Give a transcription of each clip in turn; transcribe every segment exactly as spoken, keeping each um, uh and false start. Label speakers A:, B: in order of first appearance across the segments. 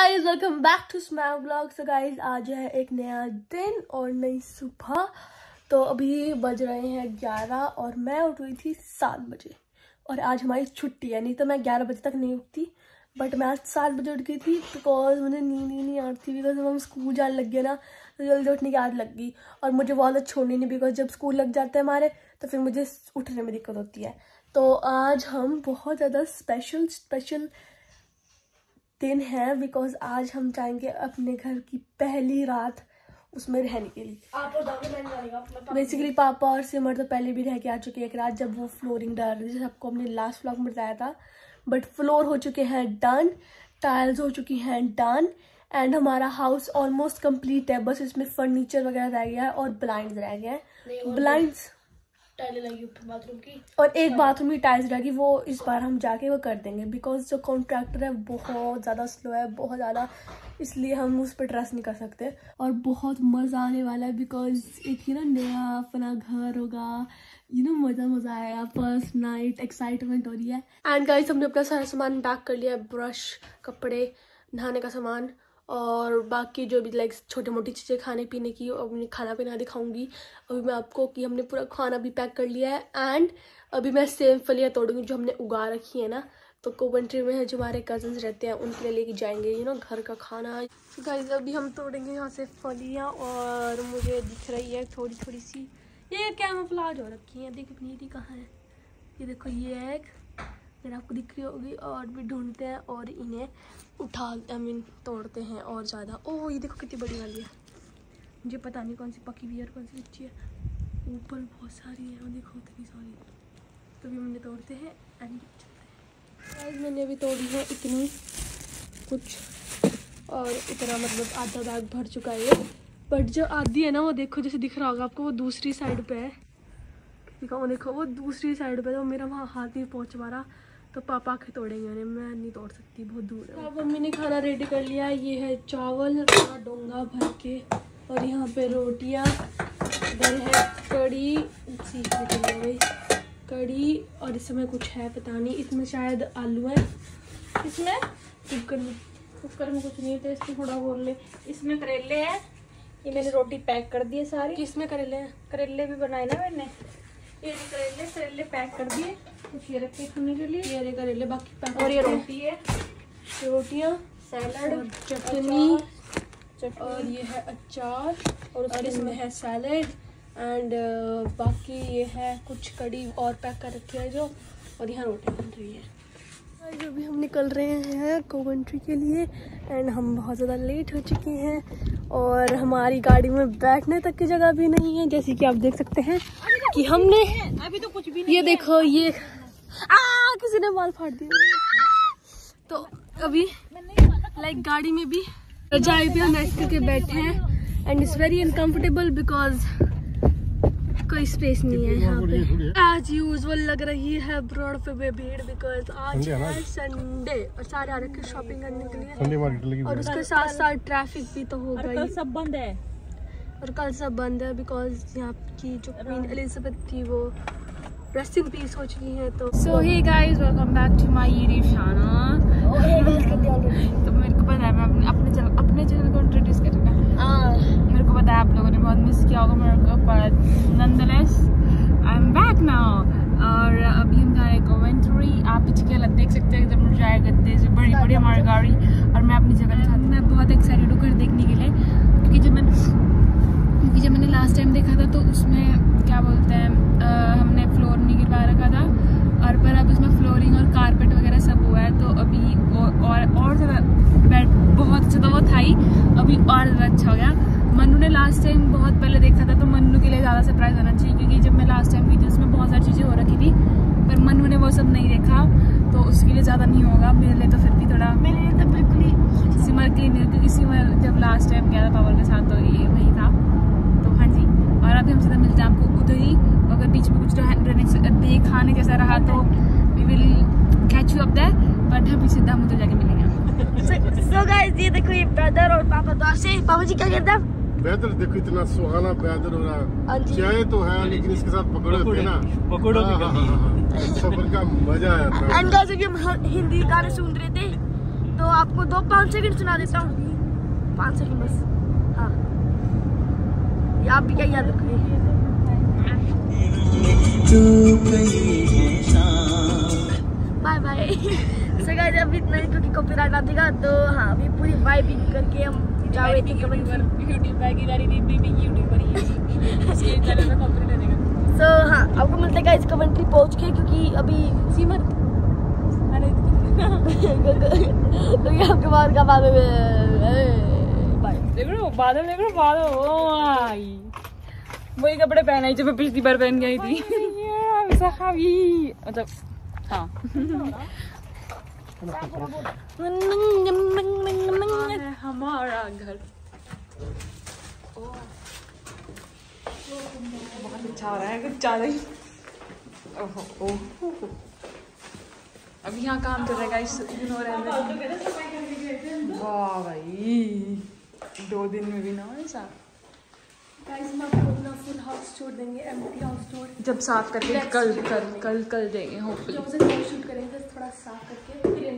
A: Guys welcome back to Smack blog. So guys आज है एक नया दिन और नई सुबह। तो अभी बज रहे हैं ग्यारह और मैं उठ गई थी सात बजे और आज हमारी छुट्टी है। नहीं तो मैं ग्यारह बजे तक नहीं उठती, बट मैं आज सात बजे उठ गई थी बिकॉज मुझे नींद ही नहीं आती थी। बिकॉज हम स्कूल जाने लग गए ना तो जल्दी उठने की आदत लग गई और मुझे वो आदत छोड़नी नहीं, बिकॉज जब स्कूल लग जाते हैं हमारे तो फिर मुझे उठने में दिक्कत होती है। तो आज हम बहुत ज़्यादा स्पेशल स्पेशल दिन है बिकॉज आज हम जाएंगे अपने घर की पहली रात उसमें रहने के लिए। आप बेसिकली पापा और सिमर तो पहले भी रह के आ चुके हैं एक रात, जब वो फ्लोरिंग डाल रही थी, आपको हमने लास्ट व्लॉग में बताया था। बट फ्लोर हो चुके हैं डन, टाइल्स हो चुकी हैं डन एंड हमारा हाउस ऑलमोस्ट कंप्लीट है। बस इसमें फर्नीचर वगैरह रह गया है और ब्लाइंड्स रह गए हैं। ब्लाइंड्स
B: टाइलें लगी बाथरूम की
A: और एक बाथरूम की टाइल्स रहेगी, वो इस बार हम जाके वो कर देंगे बिकॉज जो कॉन्ट्रैक्टर है बहुत ज़्यादा स्लो है, बहुत ज़्यादा, इसलिए हम उस पर ट्रस्ट नहीं कर सकते। और बहुत मज़ा आने वाला है बिकॉज एक ही ना नया अपना घर होगा, यू नो मज़ा मज़ा आएगा। फर्स्ट नाइट एक्साइटमेंट हो रही है। एंड गाइस हमने अपना सारा सामान पैक कर लिया है, ब्रश, कपड़े, नहाने का सामान और बाकी जो भी लाइक छोटी मोटी चीज़ें खाने पीने की। अभी खाना पीना दिखाऊंगी अभी मैं आपको कि हमने पूरा खाना भी पैक कर लिया है। एंड अभी मैं सेम फलियाँ तोड़ूंगी जो हमने उगा रखी है ना, तो कोवेंट्री में है जो हमारे कजन्स रहते हैं उनके लिए लेके जाएंगे, यू नो घर का खाना। गाइस अभी हम तोड़ेंगे यहाँ से फलियाँ और मुझे दिख रही है थोड़ी थोड़ी सी ये कैमोफ्लेज हो रखी है। देखो पनीरी कहाँ है, ये देखो ये एक फिर आपको दिख रही होगी। और भी ढूंढते हैं और इन्हें उठा आई मीन तोड़ते हैं और ज़्यादा। ओह ये देखो कितनी बड़ी वाली है, मुझे पता नहीं कौन सी पकी हुई है और कौन सी कच्ची है। ऊपर बहुत सारी है और देखो इतनी सारी। तो भी हमने तोड़ते हैं एंड चलते हैं। मैंने अभी तोड़ी है इतनी कुछ और इतना मतलब आधा बैग भर चुका है। बट जो आधी है ना वो देखो जैसे दिख रहा होगा आपको, वो दूसरी साइड पे है। वो देखो वो दूसरी साइड पे, तो मेरा वहाँ हाथ नहीं पहुँच पा रहा, तो पापा के तोड़ेंगे उन्हें, मैं नहीं तोड़ सकती, बहुत दूर है। अब मम्मी ने खाना रेडी कर लिया। ये है चावल पूरा डोंगा भर के और यहाँ पे रोटियाँ, इधर है कड़ी, सीखने के लिए कड़ी और इसमें कुछ है पता नहीं, इसमें शायद आलू है। इसमें कुकर में कुकर में कुछ नहीं है तो इसमें थोड़ा बोल ले। इसमें करेले हैं, ये मैंने रोटी पैक कर दी है सारी। किसमें करेले हैं? करेले भी बनाए ना मैंने, ये करेले करेले पैक कर दिए, कुछ ये रखे खाने के लिए, ये करेले बाकी पैक। और ये रोटी है, रोटियाँ, सैलड, चटनी और ये है अचार और, और इसमें है सैलड एंड बाकी ये है कुछ कड़ी और पैक कर रखी है जो, और यहाँ रोटी बन रही है। जो भी हम निकल रहे हैं कोवेंट्री के लिए एंड हम बहुत ज़्यादा लेट हो चुके हैं और हमारी गाड़ी में बैठने तक की जगह भी नहीं है, जैसे कि आप देख सकते हैं कि हमने अभी तो कुछ भी नहीं। ये देखो ये आ किसी ने बाल फाड़ दिया। तो अभी लाइक गाड़ी में भी रजाई भी हम ऐसे करके बैठे हैं and it's very uncomfortable because कोई स्पेस नहीं है यहाँ पे। एज यूजुअल लग रही है रोड पे भीड़ बिकॉज आज है संडे और सारे आ रखे शॉपिंग करने के लिए और उसके साथ साथ ट्रैफिक भी तो होगा ही।
B: सब बंद है
A: और कल सब बंद है बिकॉज यहाँ की जो क्वीन एलिजाबेथ थी वो रेस्ट इन पीस हो चुकी है। तो
B: so hey guys welcome back to my YouTube channel. तो मेरे को पता है मैं अपने अपने चैनल अपने चैनल को इंट्रोड्यूस करूँगा। मेरे को पता है आप लोगों ने बहुत मिस किया होगा मेरे को, पर nonetheless I am back now. और अभी हम जा रहे हैं कोवेंट्री। आप पीछे क्या देख सकते हैं जब जाया करते हैं बड़ी बड़ी हमारी गाड़ी और मैं अपनी जगह चाहती हूँ। मैं बहुत एक्साइटेड हूँ घर देखने के लिए क्योंकि जब मैंने क्योंकि जब मैंने लास्ट टाइम देखा था तो उसमें क्या बोलते हैं आ, हमने फ्लोर नहीं गिरवा रखा था और पर अब उसमें फ्लोरिंग और कारपेट वगैरह सब हुआ है। तो अभी और और ज़्यादा बेड बहुत अच्छा था वो था ही, अभी और ज़्यादा अच्छा हो गया। मन्नू ने लास्ट टाइम बहुत पहले देखा था तो मन्नू के लिए ज़्यादा सरप्राइज होना चाहिए क्योंकि जब मैं लास्ट टाइम गई थी उसमें बहुत सारी चीज़ें हो रखी थी पर मन्नू ने वो सब नहीं देखा तो उसके लिए ज़्यादा नहीं होगा। मेरे लिए तो फिर भी थोड़ा, मेरे लिए तो बिल्कुल ही सिमर के लिए नहीं, क्योंकि सिमर जब लास्ट टाइम गया था पावर के साथ तो ये वही था। तो हाँ जी, और अभी हम सीधा मिलते हैं आपको उधर ही। अगर बीच में कुछ दिखाने जैसा रहा तो we will catch you up there, but अभी सीधा हम उधर जाके मिलेंगे।
A: सो गाइस ये देखो ये ब्रदर और पापा तो से पापा जी क्या कहते हैं?
C: वेदर देखो इतना सुहाना वेदर हो रहा है, चाय तो है लेकिन इसके साथ पकौड़े होते हैं ना, पकौड़े सफर का मजा आया था।
A: एंड गाइस अभी हम हिंदी गाने सुन रहे थे तो तो आपको दो पाँच सेकंड सुना देता हूँ, पाँच सेकंड बस। हाँ, ये आप भी क्या याद रखिए। Bye bye. सो गाइस अभी इतना ही क्योंकि कॉपीराइट आ जाएगा, तो हाँ अभी पूरी वाइबिंग करके हम जावेद की कमेंट पर यूट्यूब पे की दारी दीदी यूट्यूबर ही है, इसके चैनल पे कॉपीराइट आ जाएगा। सो हाँ आपको मिलता है गाइस कमेंट्री पहुंच के, क्योंकि अभी सीमर क्योंकि आपके बाद का बादल बाय
B: देख रहे हो बादल, देख रहे हो बादल। ओ भाई वही कपड़े पहने जो मैं पिछली बार पहन गई थी। मतलब हाँ हमारा घर बहुत अच्छा हो रहा है, कुछ ज्यादा ही। ओहो ओहो अभी यहाँ काम चल रहा है गाइस, हो रहा है। वाह भाई दो दिन में भी ना ऐसा।
A: गाइस हम आपको अपना फुल हाउस छोड़ देंगे, एम्प्टी हाउस छोड़
B: जब साफ करके कल कल कल कल देंगे होपफुली।
A: जब से शूट करेंगे थोड़ा साफ करके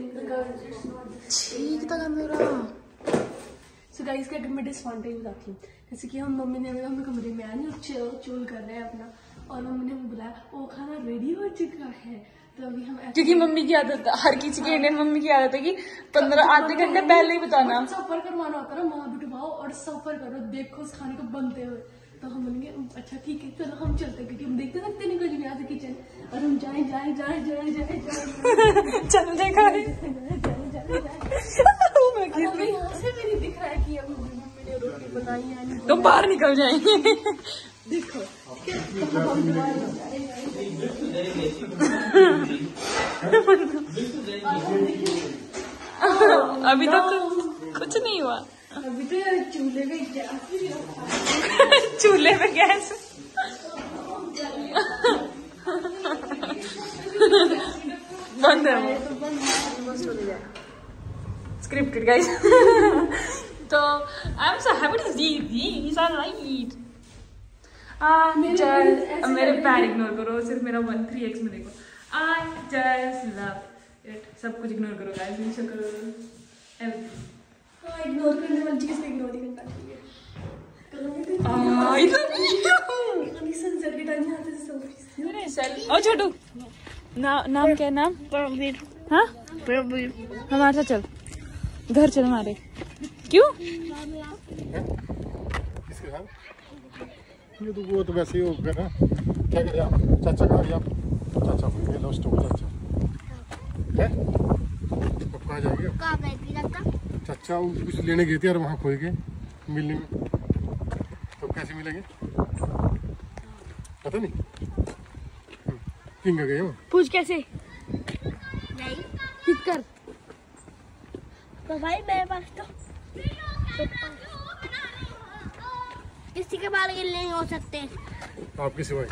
B: ठीक था गंदा रहा।
A: सो गाइस का मैं डिसअपॉइंटेड बताती हूँ। जैसे कि हम मम्मी ने हमें कमरे में आए ना, चोल कर रहे हैं अपना, और मम्मी ने हमें बुलाया, वो खाना रेडी हो चुका है। तो अभी हम
B: क्योंकि मम्मी की आदत है, हर किसी की इंडियन मम्मी की आदत है कि पंद्रह आधे घंटे पहले ही बताना।
A: सफर करवाना होता है ना, वहाँ बिठवाओ और सफर करो, देखो उस खाने को बनते हुए। तो हम बोलेंगे अच्छा ठीक है चलो हम चलते हैं, क्योंकि हम देखते सकते नहीं कुछ भी आज किचन, और हम जाए जाए जाए जाए जाए जाए
B: चल देखा है
A: यहाँ से भी नहीं दिख रहा है कि अब मम्मी ने रोटी बनाई है।
B: तो बाहर निकल जाएंगे।
A: देखो
B: अभी तक तो कुछ नहीं हुआ।
A: अभी तो चूल्हे पे गैस
B: चूल्हे पे गैस बंद है स्क्रिप्टेड गाइस। तो I am so happy to see these are right. मेरे पैर इग्नोर करो, सिर्फ मेरा वन थ्री एक्स में देखो। I just love it. सब कुछ इग्नोर करो गाइस, नीचे करो एवरीथिंग।
A: इग्नोर करने वाली चीज इग्नोर ही करना चाहिए। सनसेट के टाइम आते
B: ओ छोटू ना, नाम क्या है? नाम
A: परमवीर।
B: हाँ
A: परमवीर
B: हमारे साथ चल, घर चल हमारे। क्यों?
C: किसके साथ? ये तो वो तो वैसे ही हो गया ना। क्या करें आप? चाचा कहाँ गया? चाचा को ये लॉस्ट हो गया चाचा। हैं? अब कहाँ जाएंगे?
A: कहाँ गए थे चाचा?
C: चाचा कुछ लेने गए थे और वहाँ खोए गए मिलने में। तो कैसे मिलेंगे? पता नहीं। किंग गए हो?
A: पूछ कैसे? नहीं। किस कर? तो भाई मेरे पास तो किसी के बाल गिल नहीं हो सकते।
C: आपके सिवाय?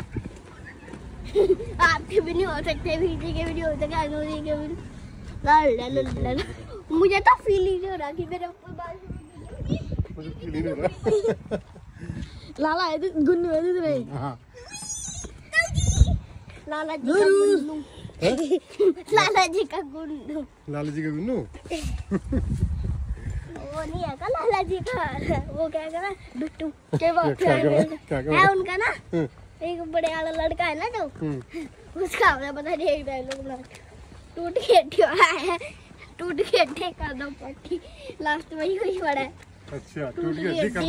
A: आपके भी नहीं हो सकते, भीजी के भी नहीं हो सकते, अनुजी के भी। लाल लाल लाल। मुझे तो फील ही नहीं हो रहा कि मेरे ऊपर बाल।
C: मुझे फील ही नहीं हो रहा।
A: लाला है तो गुन्नू है तो नहीं।
C: हाँ।
A: लाला जी का गुन्नू। लाला जी का गुन्नू।
C: लाला जी का गुन्नू?
A: वो नहीं है का लाला जी का, वो क्या कहना बिट्टू के बात
C: क्या
A: है उनका ना। एक बड़े वाला लड़का है ना जो, उसका हमें पता नहीं एक डायलॉग ना, टूट के है टूट के कर दो पट्टी, लास्ट में ही कुछ पड़ा है।
C: अच्छा टूट के कर दो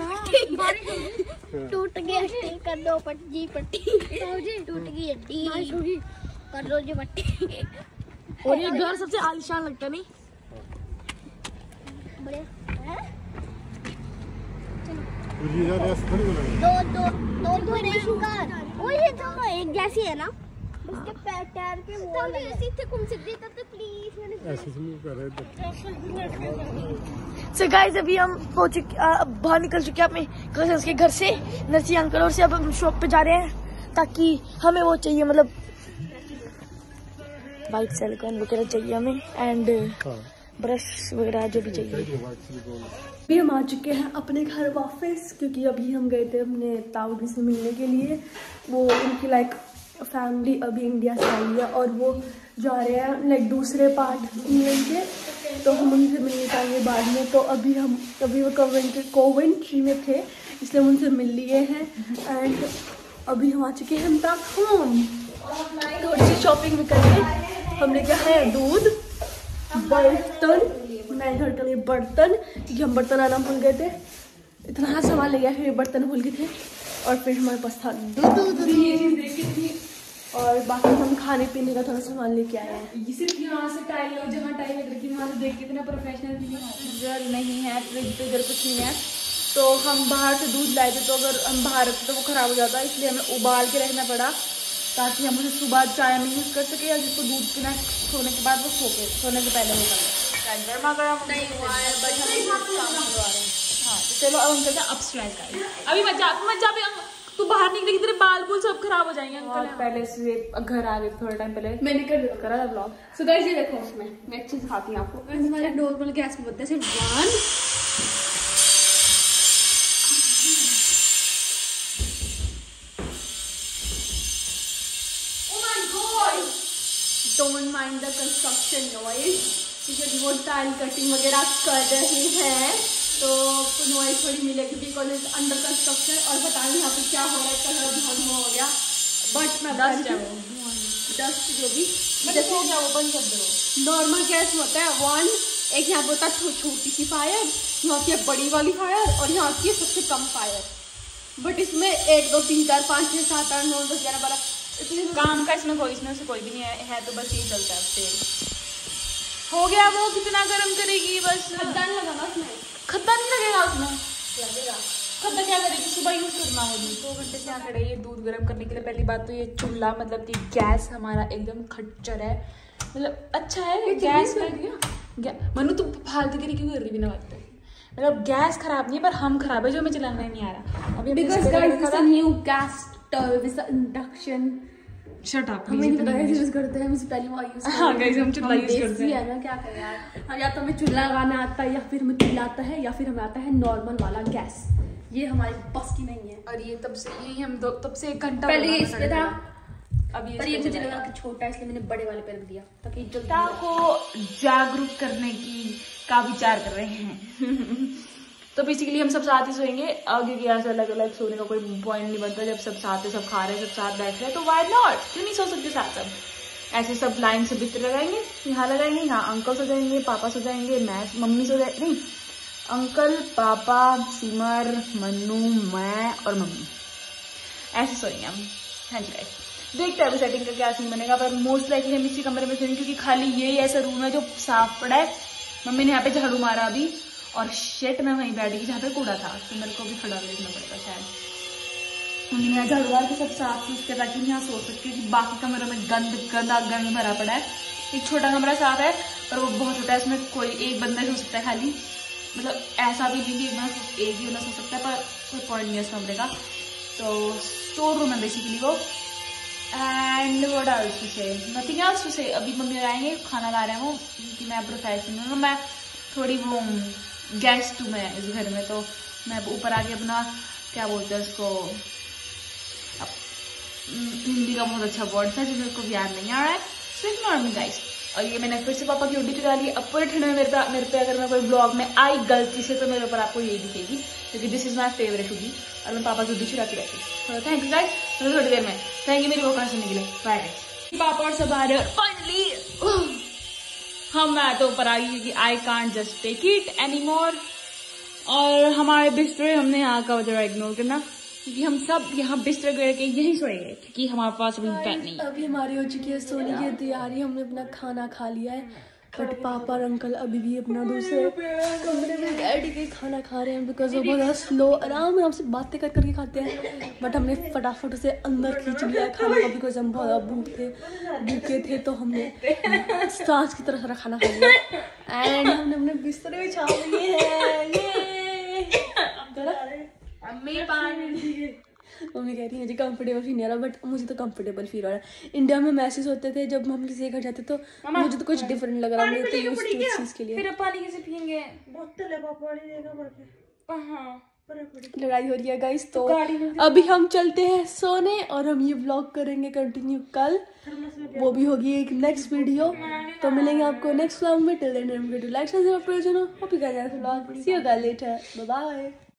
A: टूट के कर दो पट्टी पट्टी टूट गई हड्डी कर दो जी पट्टी। और ये घर सबसे आलीशान लगता नहीं? बढ़िया है।
C: दो
A: दो दो दो दो रेसिंग कार, वो ये तो एक जैसी है ना, उसके पैर टायर के वो ऐसे थे। कौन से देता तो प्लीज मैंने
C: ऐसे से कर रहे थे।
A: सो गाइस अभी हम पहुंच चुके, बाहर निकल चुके हैं अपने कजन्स के घर से, नरसी अंकल, और से अब हम शॉप पे जा रहे हैं ताकि हमें वो चाहिए, मतलब वाइट सिलिकॉन वगैरह चाहिए हमें, एंड ब्रश वगैरह जो भी चाहिए। अभी हम आ चुके हैं अपने घर वापस, क्योंकि अभी हम गए थे अपने ताऊ से मिलने के लिए। वो उनकी लाइक फैमिली अभी इंडिया से आई है, और वो जा रहे हैं लाइक दूसरे पार्ट इंग्लैंड के, तो हम उनसे मिलने जाएंगे बाद में। तो अभी हम अभी वो कोवेंट्री कोवेंट्री में थे इसलिए हम उनसे मिल लिए हैं। एंड अभी हम आ चुके हैं बैक होम। थोड़ी सी शॉपिंग भी करके हमने क्या है दूध, बर्तन, मैं घर के लिए बर्तन क्योंकि हम बर्तन आना भूल गए थे, इतना सामान ले गया फिर बर्तन भूल गए थे। और फिर हमारे पास था दूध भी, और बाकी हम खाने पीने का थोड़ा सामान लेके आए हैं।
B: ये सिर्फ यहाँ से टाइल लो, जहाँ टाइल लग रही है वहाँ से देख के इतना प्रोफेशनल फीलिंग नहीं है। फ्रिज पे इधर कुछ नहीं है, तो हम बाहर से दूध लाए थे, तो अगर हम बाहर रखते तो वो ख़राब हो जाता, इसलिए हमें उबाल के रखना पड़ा ताकि हम उसे सुबह चाय में यूज़ कर सके, या जिसको दूध पीना सोने के बाद वो सो के सोने से पहले वो कर गर्मा गर्म नहीं हुआ है। बट हम काम करवा रहे हैं। हाँ तो चलो अब हम चलते हैं अपस्टैर्स का। अभी मजा मजा भी तू बाहर निकलेगी, तेरे बाल बुल सब खराब हो जाएंगे। अंकल पहले से घर आ गए थोड़े टाइम पहले, मैंने कर करा था ब्लॉग। सो गाइस ये देखो, उसमें मैं एक चीज दिखाती हूँ आपको। हमारे नॉर्मल गैस पे बनते हैं सिर्फ one don't mind the construction noise, क्योंकि वो टाइल कटिंग वगैरह कर रहे हैं तो नॉइज थोड़ी मिलेगी बिकॉज इट्स अंडर कंस्ट्रक्शन। और पता नहीं यहाँ पे क्या हो रहा है, इतना धुआं धुआं हो गया। बट मैं डस्ट है वो डस्ट जो भी जैसे हो गया वो बंद कर दो। नॉर्मल गैस होता है वन, एक यहाँ पे होता है छोटी सी फायर, यहाँ की बड़ी वाली फायर, और यहाँ की सबसे कम फायर। बट इसमें एक दो तीन चार पाँच छः सात आठ नौ दस ग्यारह बारह काम का इसमें कोई इसमें से कोई भी नहीं है, है तो बस ये चलता है। तेल हो गया, वो कितना गर्म करेगी बस। खद्दा नहीं लगाना उसमें, खद्दा नहीं लगेगा उसमें, लगेगा खद्दा क्या करेगी, सुबह यूज करना हो दूध। दो घंटे से यहाँ खड़े ये दूध गर्म करने के लिए। पहली बात तो ये चूल्हा मतलब कि गैस हमारा एकदम खच्चर है, मतलब अच्छा है गैस में। मनु तू फालतू गिरी क्यों कर रही बिना बात पे, मतलब गैस खराब नहीं है पर हम खराब है जो हमें चलाना नहीं आ रहा। अभी new gas stove induction shut up, हम यूज करते हैं, हम पहली बार यूज हाँ गाइस हम चूल्हा यूज करते हैं ना, क्या करें यार। हम या तो हमें चूल्हा लगाना आता है, या फिर हमें चूल्हा आता है, या फिर हमें आता है नॉर्मल वाला गैस। ये हमारी बस की नहीं है। और ये तब से यही हम दो तब से एक घंटा पहले इस पे था, अब ये पर ये मुझे लगा कि छोटा है इसलिए मैंने बड़े वाले पे रख दिया ताकि जनता को जागरूक करने की का विचार कर रहे हैं। तो बेसिकली हम सब साथ ही सोएंगे, आगे की यहाँ से अलग अलग सोने का कोई पॉइंट नहीं बनता। जब सब साथ है, सब खा रहे हैं, सब साथ बैठ रहे हैं, तो वाई नॉट, क्यों नहीं सो सकते साथ सब। ऐसे सब लाइन से बिस्तर लगाएंगे, यहाँ लगाएंगे, यहाँ अंकल सो जाएंगे, पापा सो जाएंगे, मैं मम्मी सो जाए नहीं अंकल पापा सिमर मन्नू मैं और मम्मी ऐसे सोएंगे हम। हाँ जी गाइस देखते हैं अभी सेटिंग का क्या सीन बनेगा, पर मोस्ट लाइकली हम इसी कमरे में सोएंगे क्योंकि खाली यही ऐसा रूम है जो साफ पड़ा है। मम्मी ने यहाँ पे झाड़ू मारा अभी, और शेट में वहीं बैठ गई जहाँ पे कूड़ा था, तो मेरे को भी खड़ा देखना पड़ता शायद। मम्मी ने यहाँ झाड़ू मार के सब साफ चीज के ताकि यहाँ सो सकती है। बाकी कमरों में गंद गंदा गंद भरा पड़ा है। एक छोटा कमरा साफ है पर वो बहुत छोटा है, उसमें कोई एक बंदा सो सकता है खाली, मतलब ऐसा भी नहीं कि एक ही बंदा सो सकता है, पर कोई पॉइंट नहीं है उस कमरे का। तो स्टोर रूम है बेसिकली वो। And what else to say, nothing else to say. अभी मम्मी आएंगे, खाना ला रहे हैं वो, क्योंकि मैं प्रोफेशनल हूँ, मैं थोड़ी वो गेस्ट हूँ मैं इस घर में, तो मैं ऊपर आके अपना क्या बोलते हैं उसको, हिंदी का बहुत अच्छा वर्ड था जो मेरे को याद नहीं आ रहा है, सो इग्नोर मी गाइस। और ये मैंने फिर से पापा की हुडी चुरा ली। अब पूरे ठंड में मेरे पे मेरे पे अगर मैं कोई ब्लॉग में आई गलती से तो मेरे ऊपर आपको यही दिखेगी, क्योंकि this is my favourite hoodie और मैं पापा की हुडी चुरा के रखी। थैंक यू गाइस, थोड़ी देर में थैंक यू मेरी वो सुनने के लिए, बाय गाइस। पापा और सब आ रहे हैं और फाइनली हम मैं तो ऊपर आ गई क्योंकि I can't just take it any more. और हमारे बिस्तर हमने यहाँ का जरा इग्नोर करना, क्योंकि हम सब यहाँ बिस्तर गिर के यहीं सोएंगे क्योंकि हमारे पास अभी बेड नहीं है। अभी हमारी हो चुकी है सोने की तैयारी, हमने अपना खाना खा लिया है, बट पापा और अंकल अभी भी अपना दूसरे कमरे में बैठ के खाना खा रहे हैं बिकॉज वो बहुत स्लो आराम आराम से बातें कर करके खाते हैं। बट हमने फटाफट से अंदर खींच लिया है खाने का बिकॉज हम बहुत भूख थे भूखे थे तो हमने सांस की तरह सारा खाना खा लिया। एंड हमने अपने बिस्तर में छा लिए हैं। मम्मी कह रही है मुझे कंफर्टेबल फील नहीं आ रहा, बट मुझे तो कंफर्टेबल फील हो रहा है। इंडिया में मैसेज होते थे जब हम किसी के घर जाते तो मुझे तो कुछ डिफरेंट लग रहा, मुझे तो यूज्ड टू इस चीज के लिए। फिर पानी कैसे पियेंगे? बोतल है, पापा पानी देगा पड़ के। हां
A: लड़ाई हो रही है गाइस। तो अभी हम चलते हैं सोने और हम ये व्लॉग करेंगे कंटिन्यू कल, वो भी होगी एक नेक्स्ट वीडियो। तो मिलेंगे आपको नेक्स्ट व्लॉग में। Till then remember to like, subscribe, hope you guys like the vlog. See you guys later, bye bye.